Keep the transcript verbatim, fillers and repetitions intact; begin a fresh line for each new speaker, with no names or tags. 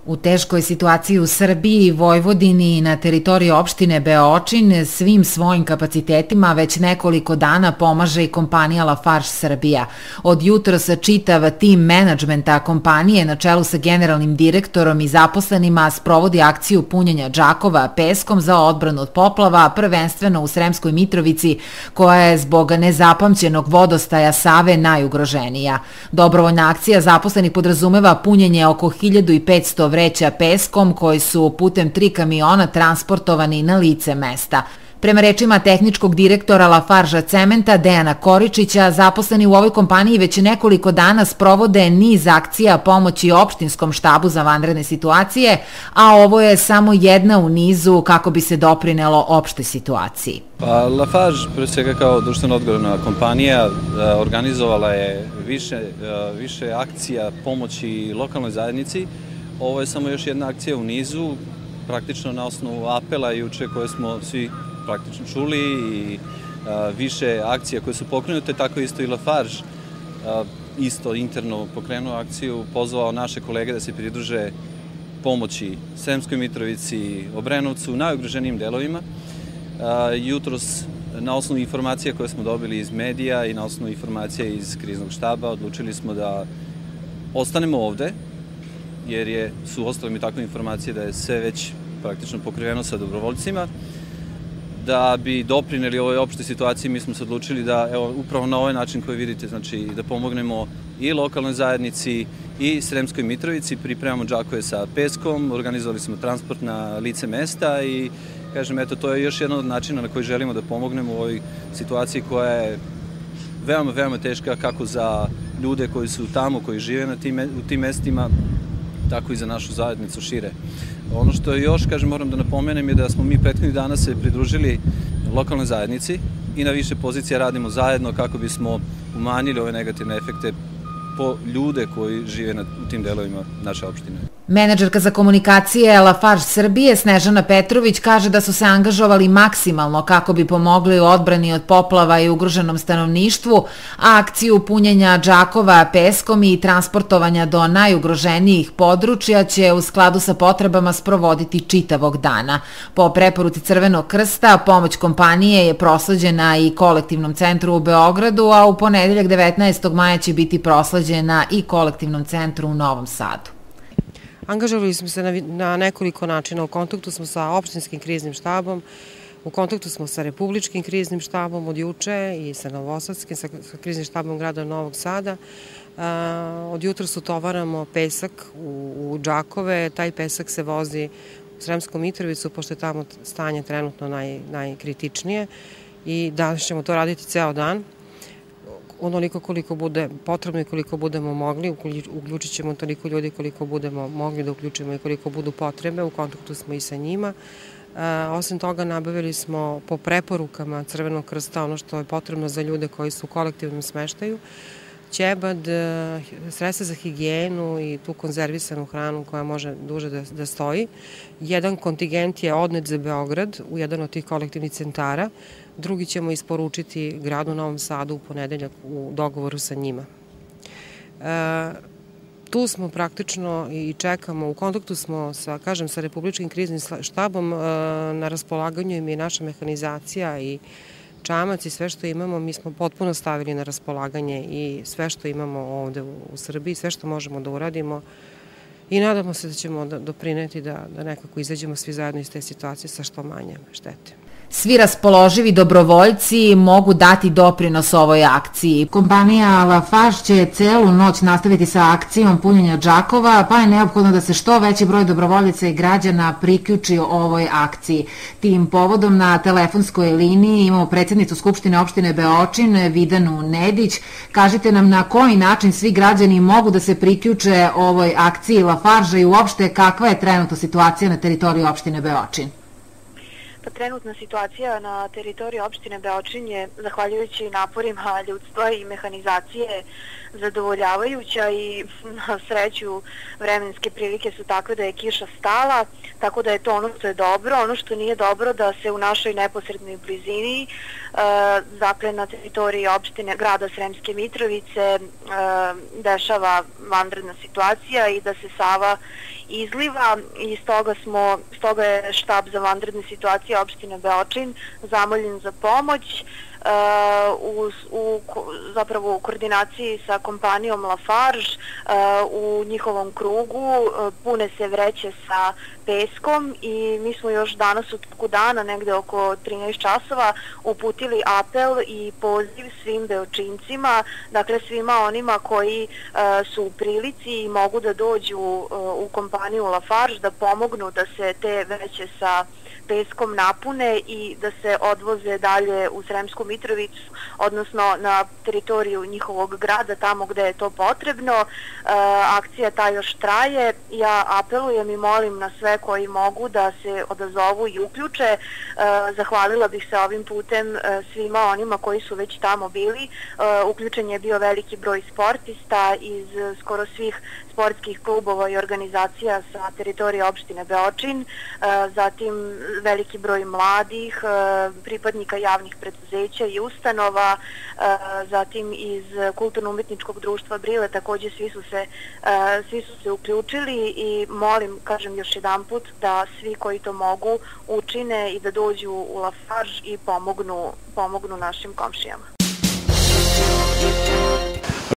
U teškoj situaciji u Srbiji, Vojvodini i na teritoriji opštine Beočin svim svojim kapacitetima već nekoliko dana pomaže i kompanija Lafarge Srbija. Od jutros čitav tim menadžmenta kompanije na čelu sa generalnim direktorom i zaposlenima sprovodi akciju punjenja džakova peskom za odbranu od poplava, prvenstveno u Sremskoj Mitrovici, koja je zbog nezapamćenog vodostaja Save najugroženija. Dobrovoljna akcija zaposlenih podrazumeva punjenje oko hiljadu petsto vreća peskom koji su putem tri kamiona transportovani na lice mesta. Prema rečima tehničkog direktora Lafarge Cementa Dejana Koričića, zaposleni u ovoj kompaniji već nekoliko dana sprovode niz akcija pomoći opštinskom štabu za vanredne situacije, a ovo je samo jedna u nizu kako bi se doprinelo opštoj situaciji.
Pa, Lafarge, pre svega kao društveno odgovorna kompanija, organizovala je više, više akcija pomoći lokalnoj zajednici. Ovo je samo još jedna akcija u nizu, praktično na osnovu apela juče koje smo svi praktično čuli i više akcija koje su pokrenute, tako isto i Lafarge isto interno pokrenuo akciju, pozvao naše kolege da se pridruže pomoći Sremskoj Mitrovici, Obrenovcu, najugroženijim delovima. Jutros, na osnovu informacija koje smo dobili iz medija i na osnovu informacija iz kriznog štaba, odlučili smo da ostanemo ovde, jer je, su ostale mi takve informacije da je sve već praktično pokriveno sa dobrovoljcima. Da bi doprineli ovoj opštoj situaciji, mi smo se odlučili da, evo, upravo na ovaj način koji vidite, znači da pomognemo i lokalnoj zajednici i Sremskoj Mitrovici, pripremamo džakove sa peskom, organizovali smo transport na lice mesta i, kažem, eto, to je još jedan od načina na koji želimo da pomognemo u ovoj situaciji koja je veoma, veoma teška, kako za ljude koji su tamo, koji žive na tim, u tim mestima, tako i za našu zajednicu šire. Ono što je još, kažem, moram da napomenem je da smo mi prethodnih dana se pridružili lokalnoj zajednici i na više pozicija radimo zajedno kako bismo umanjili ove negativne efekte po ljude koji žive u tim delovima naše opštine.
Menadžerka za komunikacije Lafarge Srbije Snežana Petrović kaže da su se angažovali maksimalno kako bi pomogli u odbrani od poplava i ugroženom stanovništvu, a akciju punjenja džakova peskom i transportovanja do najugroženijih područja će u skladu sa potrebama sprovoditi čitavog dana. Po preporuci Crvenog krsta, pomoć kompanije je prosleđena i kolektivnom centru u Beogradu, a u ponedeljak devetnaestog maja će biti prosleđena i kolektivnom centru u Novom Sadu.
Angažovali smo se na, na nekoliko načina. U kontaktu smo sa opštinskim kriznim štabom, u kontaktu smo sa republičkim kriznim štabom od juče i sa novosadskim, sa, sa kriznim štabom grada Novog Sada. A, od jutra utovaramo pesak u, u džakove, taj pesak se vozi u Sremsku Mitrovicu, pošto je tamo stanje trenutno naj, najkritičnije i danas ćemo to raditi ceo dan. Onoliko koliko bude potrebno i koliko budemo mogli, uključit ćemo toliko ljudi koliko budemo mogli da uključimo i koliko budu potrebe, u kontaktu smo i sa njima. Osim toga, nabavili smo po preporukama Crvenog krsta ono što je potrebno za ljude koji su u kolektivnom smeštaju, ćebad, sredstva za higijenu i tu konzervisanu hranu koja može duže da, da stoji. Jedan kontingent je odnet za Beograd u jedan od tih kolektivnih centara, drugi ćemo isporučiti gradu Novom Sadu u ponedeljak u dogovoru sa njima. E, tu smo praktično i čekamo, u kontaktu smo sa, kažem, sa republičkim kriznim štabom, e, na raspolaganju im je naša mehanizacija i čamac i sve što imamo, mi smo potpuno stavili na raspolaganje i sve što imamo ovde u Srbiji, sve što možemo da uradimo i nadamo se da ćemo doprineti da, da nekako izađemo svi zajedno iz te situacije sa što manje štete.
Svi raspoloživi dobrovoljci mogu dati doprinos ovoj akciji. Kompanija Lafarge će celu noć nastaviti sa akcijom punjenja džakova, pa je neophodno da se što veći broj dobrovoljaca i građana priključi ovoj akciji. Tim povodom na telefonskoj liniji imamo predsjednicu Skupštine opštine Beočin, Vidanu Nedić. Kažite nam na koji način svi građani mogu da se priključe ovoj akciji Lafarge i uopšte kakva je trenutno situacija na teritoriji opštine Beočin.
Pa trenutna situacija na teritoriji opštine Beočin je, zahvaljujući naporima ljudstva i mehanizacije, zadovoljavajuća i na sreću vremenske prilike su takve da je kiša stala, tako da je to ono što je dobro. Ono što nije dobro da se u našoj neposrednoj blizini, dakle na teritoriji opštine grada Sremske Mitrovice, dešava vanredna situacija i da se Sava izliva i stoga, smo, stoga je štab za vanredne situacije opštine Beočin zamoljen za pomoć. U, u, zapravo u koordinaciji sa kompanijom Lafarge u njihovom krugu pune se vreće sa peskom i mi smo još danas u toku dana, negde oko trinaest časova, uputili apel i poziv svim Beočincima, dakle svima onima koji su u prilici i mogu da dođu u kompaniju Lafarge da pomognu da se te vreće sa peskom napune i da se odvoze dalje u Sremsku Mitrovicu, odnosno na teritoriju njihovog grada, tamo gde je to potrebno. E, akcija ta još traje. Ja apelujem i molim na sve koji mogu da se odazovu i uključe. E, zahvalila bih se ovim putem e, svima onima koji su već tamo bili. E, uključen je bio veliki broj sportista iz skoro svih sportskih klubova i organizacija sa teritorije opštine Beočin, e, zatim veliki broj mladih, pripadnika javnih preduzeća i ustanova, zatim iz Kulturno-umetničkog društva Brile, takođe svi su se, svi su se uključili i molim, kažem još jedan put, da svi koji to mogu učine i da dođu u Lafarge i pomognu, pomognu našim komšijama.